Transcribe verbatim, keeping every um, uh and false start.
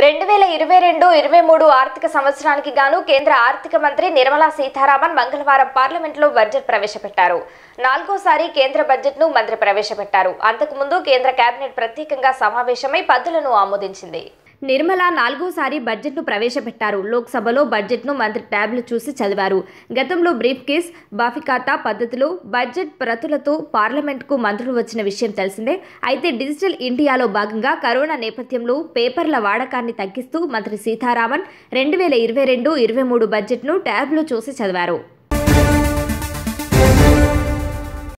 రెండు వేల ఇరవై రెండు ఇరవై మూడు ఆర్థిక సంవత్సరానికి గాను కేంద్ర ఆర్థిక మంత్రి నిర్మలా సీతారామన్ మంగళవారం పార్లమెంట్లో బడ్జెట్ ప్రవేశపెట్టారు. నాలుగోసారి కేంద్ర బడ్జెట్ను మంత్రి ప్రవేశపెట్టారు. అంతకుముందు కేంద్ర కేబినెట్ ప్రత్యేకంగా సమావేశమై పద్దులను ఆమోదించింది. నిర్మలా నాలుగోసారి బడ్జెట్ను ప్రవేశపెట్టారు. లోక్సభలో బడ్జెట్ను మంత్రి ట్యాబ్లు చూసి చదివారు. గతంలో బ్రీఫ్ కేస్, బాఫికాతా పద్ధతిలో బడ్జెట్ ప్రతులతో పార్లమెంట్కు మంత్రులు వచ్చిన విషయం తెలిసిందే. అయితే డిజిటల్ ఇండియాలో భాగంగా కరోనా నేపథ్యంలో పేపర్ల వాడకాన్ని తగ్గిస్తూ మంత్రి సీతారామన్ రెండు వేల ఇరవై రెండు ఇరవై మూడు బడ్జెట్ను ట్యాబ్లో చూసి చదివారు.